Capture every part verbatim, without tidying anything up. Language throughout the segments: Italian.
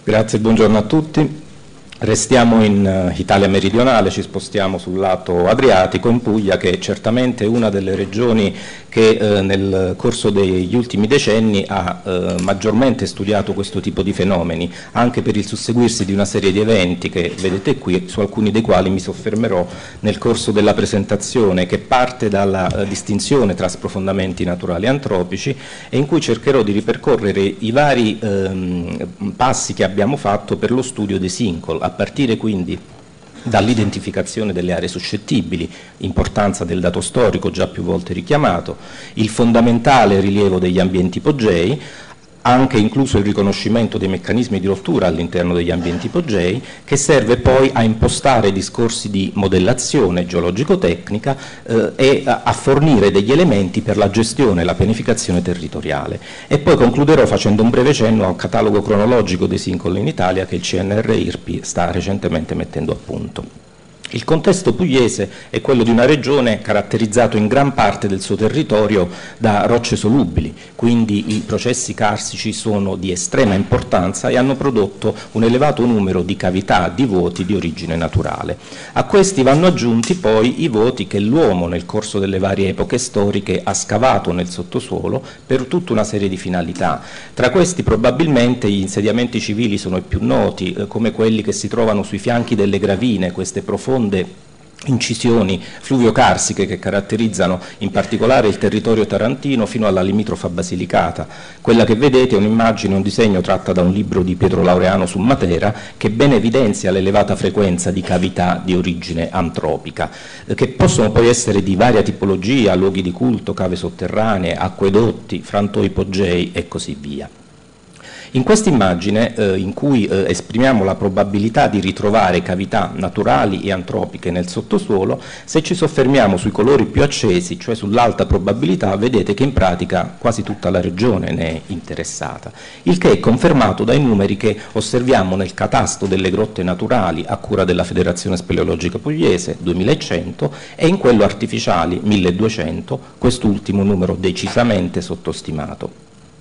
Grazie, buongiorno a tutti. Restiamo in uh, Italia meridionale, ci spostiamo sul lato Adriatico, in Puglia, che è certamente una delle regioni che uh, nel corso degli ultimi decenni ha uh, maggiormente studiato questo tipo di fenomeni, anche per il susseguirsi di una serie di eventi che vedete qui, su alcuni dei quali mi soffermerò nel corso della presentazione, che parte dalla uh, distinzione tra sprofondamenti naturali e antropici e in cui cercherò di ripercorrere i vari um, passi che abbiamo fatto per lo studio dei sinkhole, a partire quindi dall'identificazione delle aree suscettibili, importanza del dato storico già più volte richiamato, il fondamentale rilievo degli ambienti ipogei, anche incluso il riconoscimento dei meccanismi di rottura all'interno degli ambienti ipogei, che serve poi a impostare discorsi di modellazione geologico-tecnica eh, e a, a fornire degli elementi per la gestione e la pianificazione territoriale. E poi concluderò facendo un breve cenno al catalogo cronologico dei sinkhole in Italia che il C N R I R P I sta recentemente mettendo a punto. Il contesto pugliese è quello di una regione caratterizzato in gran parte del suo territorio da rocce solubili, quindi i processi carsici sono di estrema importanza e hanno prodotto un elevato numero di cavità, di vuoti di origine naturale. A questi vanno aggiunti poi i vuoti che l'uomo nel corso delle varie epoche storiche ha scavato nel sottosuolo per tutta una serie di finalità. Tra questi probabilmente gli insediamenti civili sono i più noti, eh, come quelli che si trovano sui fianchi delle gravine, queste profonde incisioni fluvio-carsiche che caratterizzano in particolare il territorio tarantino fino alla limitrofa Basilicata. Quella che vedete è un'immagine, un disegno tratta da un libro di Pietro Laureano su Matera che ben evidenzia l'elevata frequenza di cavità di origine antropica, eh, che possono poi essere di varia tipologia, luoghi di culto, cave sotterranee, acquedotti, frantoi ipogei e così via. In questa immagine, eh, in cui eh, esprimiamo la probabilità di ritrovare cavità naturali e antropiche nel sottosuolo, se ci soffermiamo sui colori più accesi, cioè sull'alta probabilità, vedete che in pratica quasi tutta la regione ne è interessata, il che è confermato dai numeri che osserviamo nel catasto delle grotte naturali a cura della Federazione Speleologica Pugliese, duemilacento, e in quello artificiali, milleduecento, quest'ultimo numero decisamente sottostimato.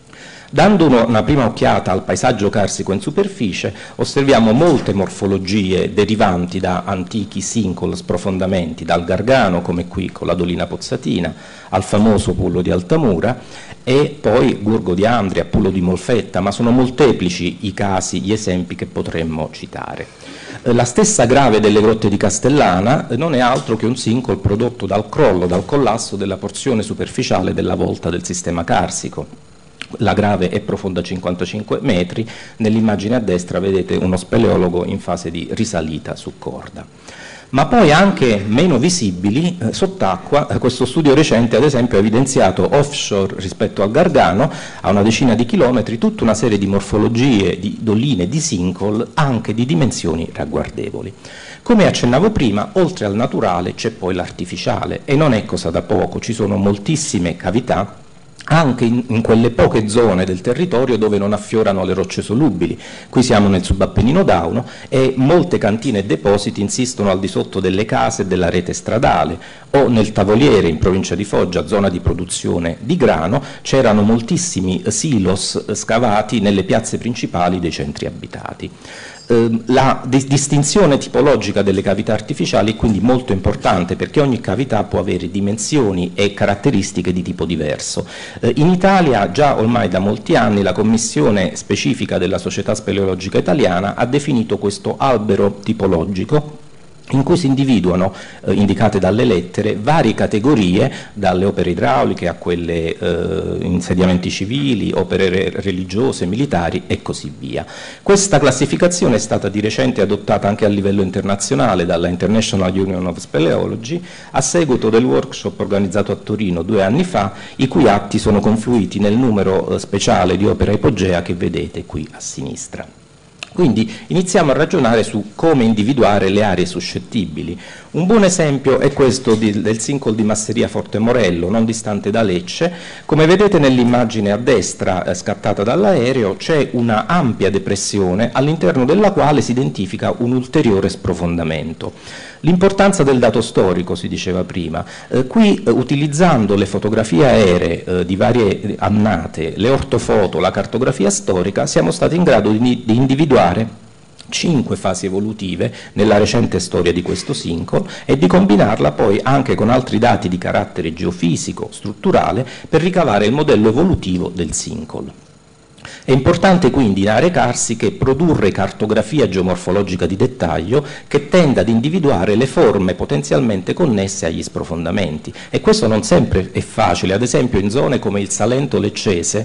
Dando una prima occhiata al paesaggio carsico in superficie, osserviamo molte morfologie derivanti da antichi sinkhole sprofondamenti, dal Gargano, come qui con la Dolina Pozzatina, al famoso Pullo di Altamura, e poi Burgo di Andria, Pullo di Molfetta, ma sono molteplici i casi, gli esempi che potremmo citare. La stessa grave delle grotte di Castellana non è altro che un sinkhole prodotto dal crollo, dal collasso della porzione superficiale della volta del sistema carsico. La grave è profonda cinquantacinque metri, nell'immagine a destra vedete uno speleologo in fase di risalita su corda. Ma poi anche meno visibili eh, sott'acqua, eh, questo studio recente ad esempio ha evidenziato offshore rispetto al Gargano, a una decina di chilometri, tutta una serie di morfologie, di doline, di sinkhole, anche di dimensioni ragguardevoli. Come accennavo prima, oltre al naturale c'è poi l'artificiale, e non è cosa da poco, ci sono moltissime cavità anche in, in quelle poche zone del territorio dove non affiorano le rocce solubili. Qui siamo nel subappennino dauno e molte cantine e depositi insistono al di sotto delle case e della rete stradale, o nel Tavoliere in provincia di Foggia, zona di produzione di grano, c'erano moltissimi silos scavati nelle piazze principali dei centri abitati. La distinzione tipologica delle cavità artificiali è quindi molto importante, perché ogni cavità può avere dimensioni e caratteristiche di tipo diverso. In Italia già ormai da molti anni la commissione specifica della Società Speleologica Italiana ha definito questo albero tipologico in cui si individuano, eh, indicate dalle lettere, varie categorie, dalle opere idrauliche a quelle eh, insediamenti civili, opere re religiose, militari e così via. Questa classificazione è stata di recente adottata anche a livello internazionale dalla International Union of Speleology a seguito del workshop organizzato a Torino due anni fa, i cui atti sono confluiti nel numero eh, speciale di opera ipogea che vedete qui a sinistra. Quindi iniziamo a ragionare su come individuare le aree suscettibili. Un buon esempio è questo di, del sinkhole di Masseria Forte Morello, non distante da Lecce. Come vedete nell'immagine a destra eh, scattata dall'aereo c'è una ampia depressione all'interno della quale si identifica un ulteriore sprofondamento. L'importanza del dato storico, si diceva prima, eh, qui eh, utilizzando le fotografie aeree eh, di varie annate, le ortofoto, la cartografia storica, siamo stati in grado di, di individuare cinque fasi evolutive nella recente storia di questo sinkhole e di combinarla poi anche con altri dati di carattere geofisico, strutturale, per ricavare il modello evolutivo del sinkhole. È importante quindi in aree carsiche produrre cartografia geomorfologica di dettaglio che tenda ad individuare le forme potenzialmente connesse agli sprofondamenti, e questo non sempre è facile. Ad esempio in zone come il Salento leccese,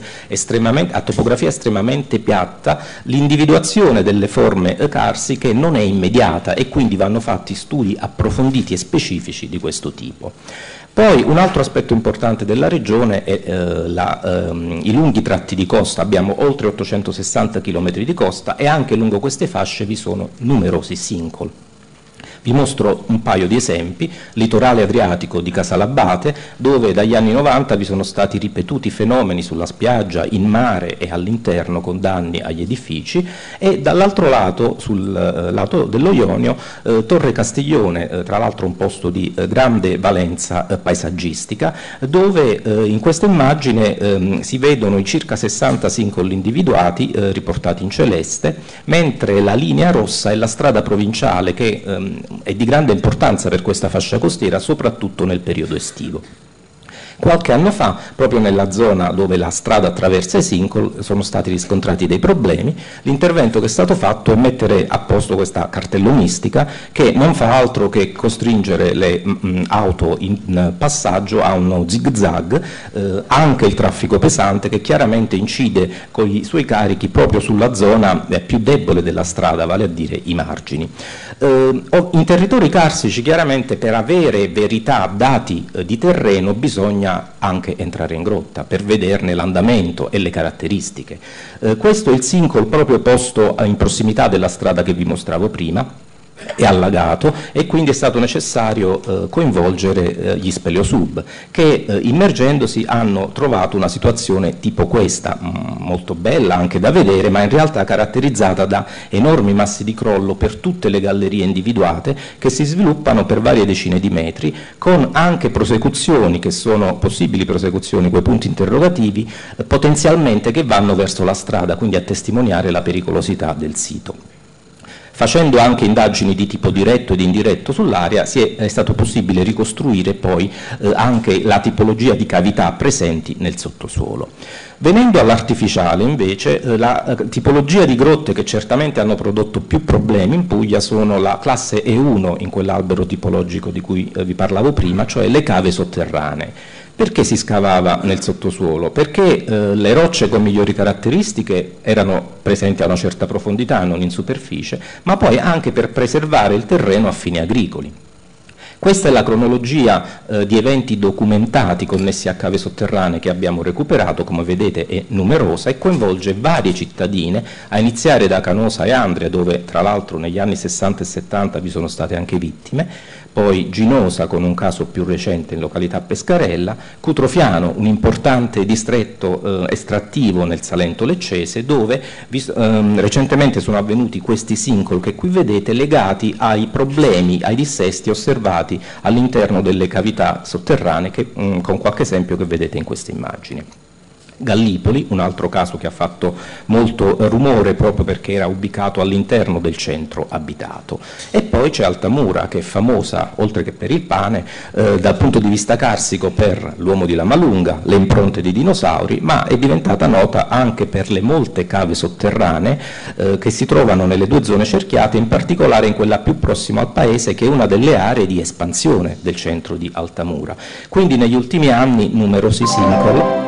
a topografia estremamente piatta, l'individuazione delle forme carsiche non è immediata e quindi vanno fatti studi approfonditi e specifici di questo tipo. Poi un altro aspetto importante della regione è eh, la, ehm, i lunghi tratti di costa. Abbiamo oltre ottocentosessanta chilometri di costa e anche lungo queste fasce vi sono numerosi sinkhole. Vi mostro un paio di esempi: litorale adriatico di Casalabate, dove dagli anni novanta vi sono stati ripetuti fenomeni sulla spiaggia, in mare e all'interno con danni agli edifici, e dall'altro lato, sul eh, lato dello Ionio, eh, Torre Castiglione, eh, tra l'altro un posto di eh, grande valenza eh, paesaggistica, dove eh, in questa immagine eh, si vedono i circa sessanta sinkhole individuati, eh, riportati in celeste, mentre la linea rossa è la strada provinciale che ehm, è di grande importanza per questa fascia costiera, soprattutto nel periodo estivo. Qualche anno fa, proprio nella zona dove la strada attraversa i sinkhole, sono stati riscontrati dei problemi. L'intervento che è stato fatto è mettere a posto questa cartellonistica che non fa altro che costringere le mh, auto in passaggio a uno zig-zag, eh, anche il traffico pesante, che chiaramente incide con i suoi carichi proprio sulla zona eh, più debole della strada, vale a dire i margini. Eh, in territori carsici, chiaramente, per avere verità, dati eh, di terreno, bisogna anche entrare in grotta per vederne l'andamento e le caratteristiche. Eh, questo è il sinkhole proprio posto in prossimità della strada che vi mostravo prima, è allagato, e quindi è stato necessario eh, coinvolgere eh, gli speleosub che eh, immergendosi hanno trovato una situazione tipo questa, mh, molto bella anche da vedere, ma in realtà caratterizzata da enormi massi di crollo per tutte le gallerie individuate, che si sviluppano per varie decine di metri, con anche prosecuzioni che sono possibili prosecuzioni, quei punti interrogativi eh, potenzialmente che vanno verso la strada, quindi a testimoniare la pericolosità del sito. Facendo anche indagini di tipo diretto ed indiretto sull'area è, è stato possibile ricostruire poi eh, anche la tipologia di cavità presenti nel sottosuolo. Venendo all'artificiale invece, eh, la eh, tipologia di grotte che certamente hanno prodotto più problemi in Puglia sono la classe E uno in quell'albero tipologico di cui eh, vi parlavo prima, cioè le cave sotterranee. Perché si scavava nel sottosuolo? Perché eh, le rocce con migliori caratteristiche erano presenti a una certa profondità, non in superficie, ma poi anche per preservare il terreno a fini agricoli. Questa è la cronologia eh, di eventi documentati connessi a cave sotterranee che abbiamo recuperato, come vedete è numerosa e coinvolge varie cittadine, a iniziare da Canosa e Andria, dove tra l'altro negli anni sessanta e settanta vi sono state anche vittime, poi Ginosa con un caso più recente in località Pescarella, Cutrofiano, un importante distretto eh, estrattivo nel Salento leccese, dove vi, ehm, recentemente sono avvenuti questi sinkhole che qui vedete legati ai problemi, ai dissesti osservati all'interno delle cavità sotterranee, che, mh, con qualche esempio che vedete in queste immagini. Gallipoli, un altro caso che ha fatto molto rumore proprio perché era ubicato all'interno del centro abitato. E poi c'è Altamura, che è famosa, oltre che per il pane, eh, dal punto di vista carsico per l'uomo di Lamalunga, le impronte di dinosauri, ma è diventata nota anche per le molte cave sotterranee eh, che si trovano nelle due zone cerchiate, in particolare in quella più prossima al paese, che è una delle aree di espansione del centro di Altamura. Quindi negli ultimi anni numerosi sinkhole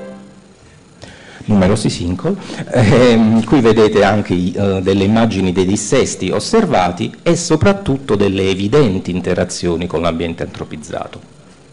numerosi sinkhole, eh, qui vedete anche eh, delle immagini dei dissesti osservati e soprattutto delle evidenti interazioni con l'ambiente antropizzato.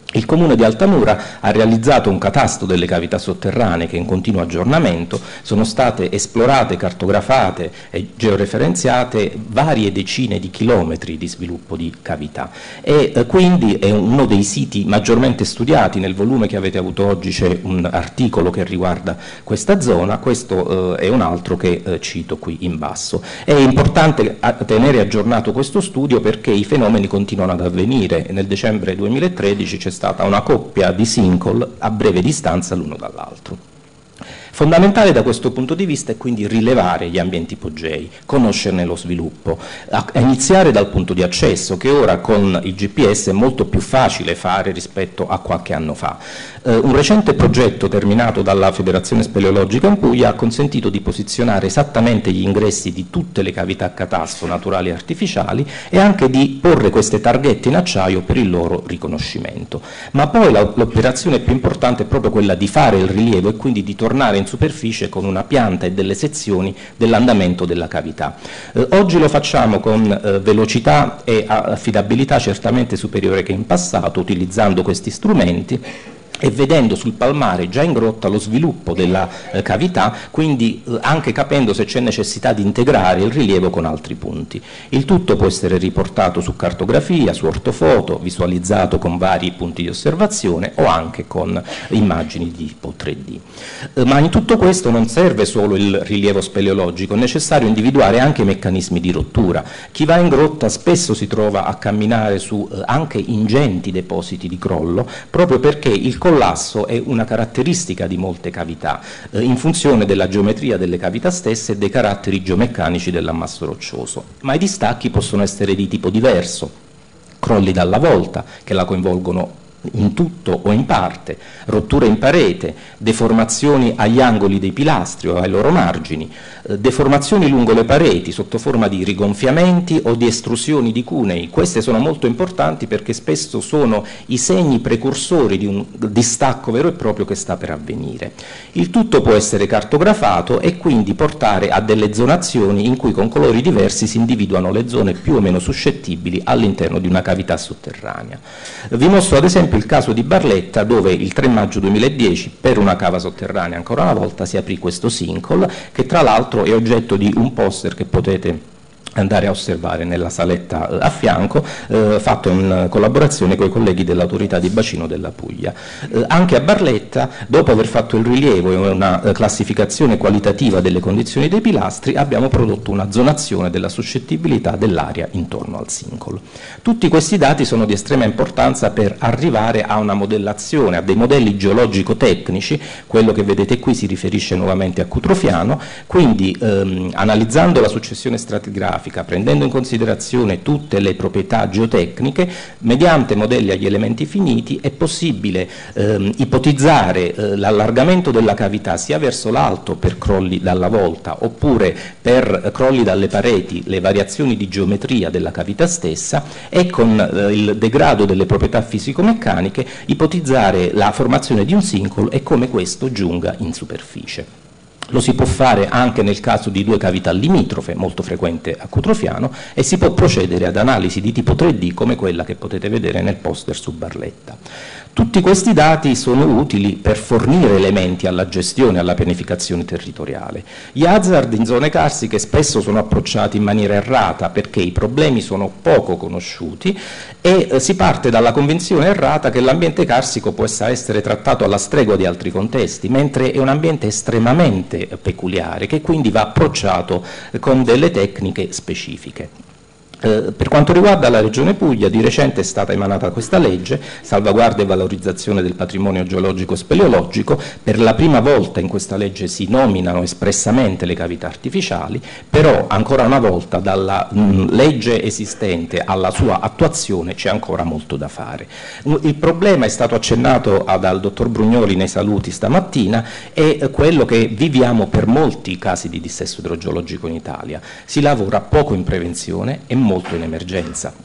Il Comune di Altamura ha realizzato un catasto delle cavità sotterranee che è in continuo aggiornamento, sono state esplorate, cartografate e georeferenziate varie decine di chilometri di sviluppo di cavità e eh, quindi è uno dei siti maggiormente studiati. Nel volume che avete avuto oggi c'è un articolo che riguarda questa zona, questo eh, è un altro che eh, cito qui in basso. È importante tenere aggiornato questo studio perché i fenomeni continuano ad avvenire. Nel dicembre duemilatredici c'è stata una coppia di sinkhole a breve distanza l'uno dall'altro. Fondamentale da questo punto di vista è quindi rilevare gli ambienti ipogei, conoscerne lo sviluppo, a iniziare dal punto di accesso che ora con il G P S è molto più facile fare rispetto a qualche anno fa. Eh, un recente progetto terminato dalla Federazione Speleologica in Puglia ha consentito di posizionare esattamente gli ingressi di tutte le cavità a catasto naturali e artificiali e anche di porre queste targhette in acciaio per il loro riconoscimento. Ma poi l'operazione più importante è proprio quella di fare il rilievo e quindi di tornare in superficie con una pianta e delle sezioni dell'andamento della cavità. Eh, oggi lo facciamo con eh, velocità e affidabilità certamente superiore che in passato, utilizzando questi strumenti e vedendo sul palmare già in grotta lo sviluppo della eh, cavità, quindi eh, anche capendo se c'è necessità di integrare il rilievo con altri punti. Il tutto può essere riportato su cartografia, su ortofoto, visualizzato con vari punti di osservazione o anche con immagini di tipo tre D. Eh, ma in tutto questo non serve solo il rilievo speleologico, è necessario individuare anche i meccanismi di rottura. Chi va in grotta spesso si trova a camminare su eh, anche ingenti depositi di crollo, proprio perché il Il collasso è una caratteristica di molte cavità, eh, in funzione della geometria delle cavità stesse e dei caratteri geomeccanici dell'ammasso roccioso. Ma i distacchi possono essere di tipo diverso, crolli dalla volta che la coinvolgono in tutto o in parte, rotture in parete, deformazioni agli angoli dei pilastri o ai loro margini, eh, deformazioni lungo le pareti sotto forma di rigonfiamenti o di estrusioni di cunei. Queste sono molto importanti perché spesso sono i segni precursori di un distacco vero e proprio che sta per avvenire. Il tutto può essere cartografato e quindi portare a delle zonazioni in cui con colori diversi si individuano le zone più o meno suscettibili all'interno di una cavità sotterranea. Vi mostro ad esempio il caso di Barletta, dove il tre maggio duemiladieci per una cava sotterranea ancora una volta si aprì questo sinkhole, che tra l'altro è oggetto di un poster che potete andare a osservare nella saletta eh, a fianco, eh, fatto in collaborazione con i colleghi dell'autorità di bacino della Puglia. Eh, anche a Barletta, dopo aver fatto il rilievo e una eh, classificazione qualitativa delle condizioni dei pilastri, abbiamo prodotto una zonazione della suscettibilità dell'area intorno al sinkhole. Tutti questi dati sono di estrema importanza per arrivare a una modellazione, a dei modelli geologico-tecnici. Quello che vedete qui si riferisce nuovamente a Cutrofiano, quindi ehm, analizzando la successione stratigrafica, prendendo in considerazione tutte le proprietà geotecniche, mediante modelli agli elementi finiti è possibile ehm, ipotizzare eh, l'allargamento della cavità sia verso l'alto per crolli dalla volta oppure per eh, crolli dalle pareti, le variazioni di geometria della cavità stessa, e con eh, il degrado delle proprietà fisico-meccaniche ipotizzare la formazione di un sinkhole e come questo giunga in superficie. Lo si può fare anche nel caso di due cavità limitrofe, molto frequente a Cutrofiano, e si può procedere ad analisi di tipo tre D come quella che potete vedere nel poster su Barletta. Tutti questi dati sono utili per fornire elementi alla gestione e alla pianificazione territoriale. Gli hazard in zone carsiche spesso sono approcciati in maniera errata perché i problemi sono poco conosciuti e eh, si parte dalla convinzione errata che l'ambiente carsico possa essere trattato alla stregua di altri contesti, mentre è un ambiente estremamente peculiare che quindi va approcciato eh, con delle tecniche specifiche. Eh, per quanto riguarda la Regione Puglia, di recente è stata emanata questa legge, salvaguardia e valorizzazione del patrimonio geologico speleologico. Per la prima volta in questa legge si nominano espressamente le cavità artificiali, però ancora una volta dalla mh, legge esistente alla sua attuazione c'è ancora molto da fare. Il problema è stato accennato a, dal dottor Brugnoli nei saluti stamattina, è quello che viviamo per molti casi di dissesto idrogeologico in Italia. Si lavora poco in prevenzione e molto in emergenza.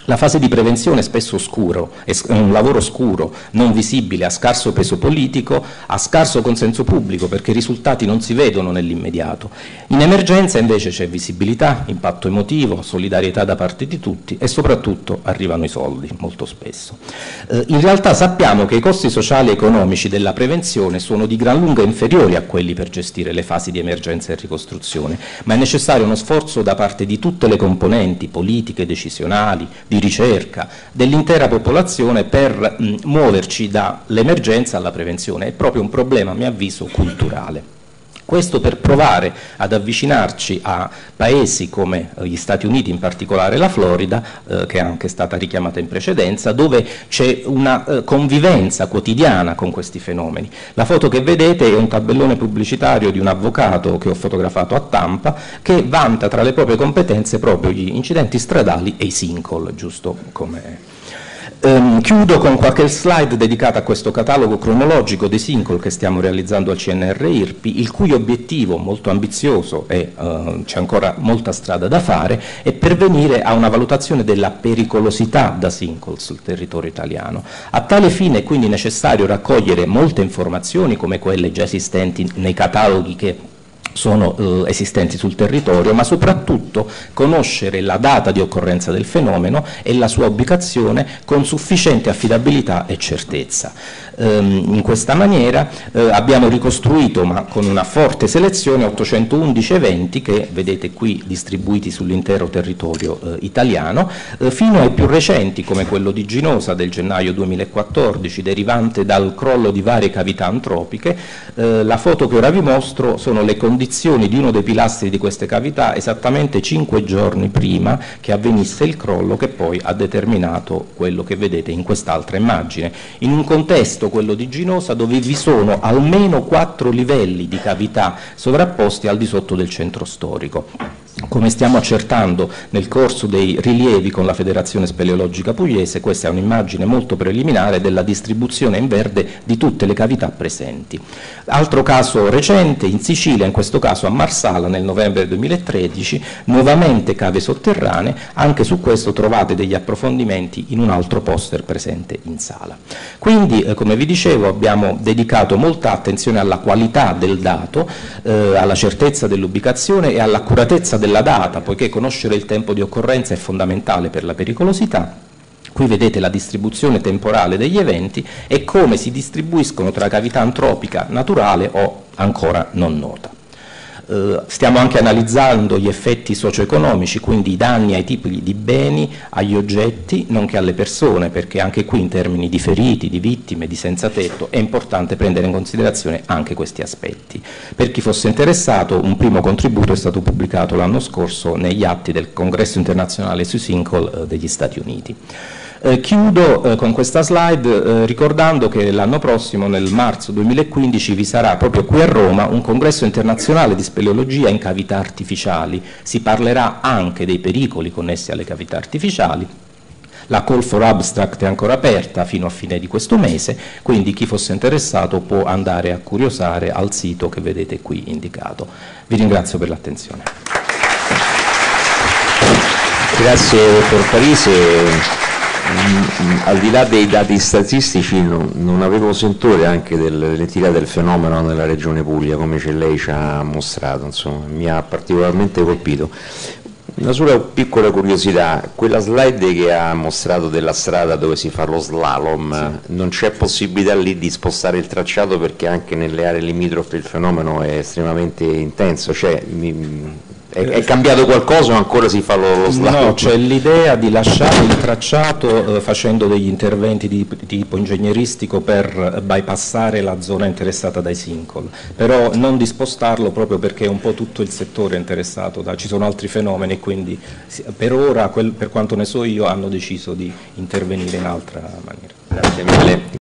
La fase di prevenzione è spesso oscuro, è un lavoro scuro, non visibile, a scarso peso politico, a scarso consenso pubblico, perché i risultati non si vedono nell'immediato. In emergenza invece c'è visibilità, impatto emotivo, solidarietà da parte di tutti e soprattutto arrivano i soldi, molto spesso. Eh, in realtà sappiamo che i costi sociali e economici della prevenzione sono di gran lunga inferiori a quelli per gestire le fasi di emergenza e ricostruzione, ma è necessario uno sforzo da parte di tutte le componenti politiche, decisionali, di ricerca dell'intera popolazione per mh, muoverci dall'emergenza alla prevenzione. È proprio un problema, a mio avviso, culturale. Questo per provare ad avvicinarci a paesi come gli Stati Uniti, in particolare la Florida, eh, che è anche stata richiamata in precedenza, dove c'è una eh, convivenza quotidiana con questi fenomeni. La foto che vedete è un tabellone pubblicitario di un avvocato che ho fotografato a Tampa, che vanta tra le proprie competenze proprio gli incidenti stradali e i sinkhole, giusto come... Um, chiudo con qualche slide dedicata a questo catalogo cronologico dei sinkhole che stiamo realizzando al C N R I R P I, il cui obiettivo molto ambizioso e uh, c'è ancora molta strada da fare, è pervenire a una valutazione della pericolosità da sinkhole sul territorio italiano. A tale fine è quindi necessario raccogliere molte informazioni come quelle già esistenti nei cataloghi che sono eh, esistenti sul territorio, ma soprattutto conoscere la data di occorrenza del fenomeno e la sua ubicazione con sufficiente affidabilità e certezza. Ehm, in questa maniera eh, abbiamo ricostruito, ma con una forte selezione, ottocentoundici eventi che vedete qui distribuiti sull'intero territorio eh, italiano, eh, fino ai più recenti come quello di Ginosa del gennaio duemilaquattordici, derivante dal crollo di varie cavità antropiche. Eh, la foto che ora vi mostro sono le condizioni di uno dei pilastri di queste cavità esattamente cinque giorni prima che avvenisse il crollo, che poi ha determinato quello che vedete in quest'altra immagine, in un contesto, quello di Ginosa, dove vi sono almeno quattro livelli di cavità sovrapposti al di sotto del centro storico. Come stiamo accertando nel corso dei rilievi con la Federazione Speleologica Pugliese, questa è un'immagine molto preliminare della distribuzione in verde di tutte le cavità presenti. Altro caso recente, in Sicilia, in questo caso a Marsala nel novembre duemilatredici, nuovamente cave sotterranee, anche su questo trovate degli approfondimenti in un altro poster presente in sala. Quindi, eh, come vi dicevo, abbiamo dedicato molta attenzione alla qualità del dato, eh, alla certezza dell'ubicazione e all'accuratezza della data, poiché conoscere il tempo di occorrenza è fondamentale per la pericolosità. Qui vedete la distribuzione temporale degli eventi e come si distribuiscono tra cavità antropica naturale o ancora non nota. Eh, stiamo anche analizzando gli effetti socio-economici, quindi i danni ai tipi di beni, agli oggetti, nonché alle persone, perché anche qui in termini di feriti, di vittime, di senza tetto, è importante prendere in considerazione anche questi aspetti. Per chi fosse interessato, un primo contributo è stato pubblicato l'anno scorso negli atti del Congresso internazionale sui sinkhole eh, degli Stati Uniti. Eh, chiudo eh, con questa slide eh, ricordando che l'anno prossimo, nel marzo duemilaquindici, vi sarà proprio qui a Roma un congresso internazionale di speleologia in cavità artificiali. Si parlerà anche dei pericoli connessi alle cavità artificiali. La call for abstract è ancora aperta fino a fine di questo mese, quindi chi fosse interessato può andare a curiosare al sito che vedete qui indicato. Vi ringrazio per l'attenzione. Grazie dottor Parise. Mm, al di là dei dati statistici non, non avevo sentore anche dell'entità del fenomeno nella regione Puglia, come lei ci ha mostrato, insomma, mi ha particolarmente colpito. Una sola piccola curiosità, quella slide che ha mostrato della strada dove si fa lo slalom, sì, non c'è possibilità lì di spostare il tracciato perché anche nelle aree limitrofe il fenomeno è estremamente intenso, cioè, mi, È, è cambiato qualcosa o ancora si fa lo, lo slalom? No, c'è l'idea di lasciare il tracciato eh, facendo degli interventi di, di tipo ingegneristico per bypassare la zona interessata dai sinkhole, però non di spostarlo proprio perché un po' tutto il settore è interessato, da, ci sono altri fenomeni, quindi per ora, quel, per quanto ne so io, hanno deciso di intervenire in altra maniera. Grazie mille.